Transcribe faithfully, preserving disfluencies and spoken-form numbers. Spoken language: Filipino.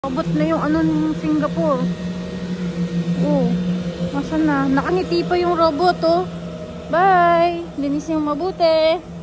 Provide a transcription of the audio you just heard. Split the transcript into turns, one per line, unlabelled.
Abot na yung ano ng Singapore. Oh, nasaan na? Nakangiti pa yung robot, oh. Bye! Linis yung mabuti.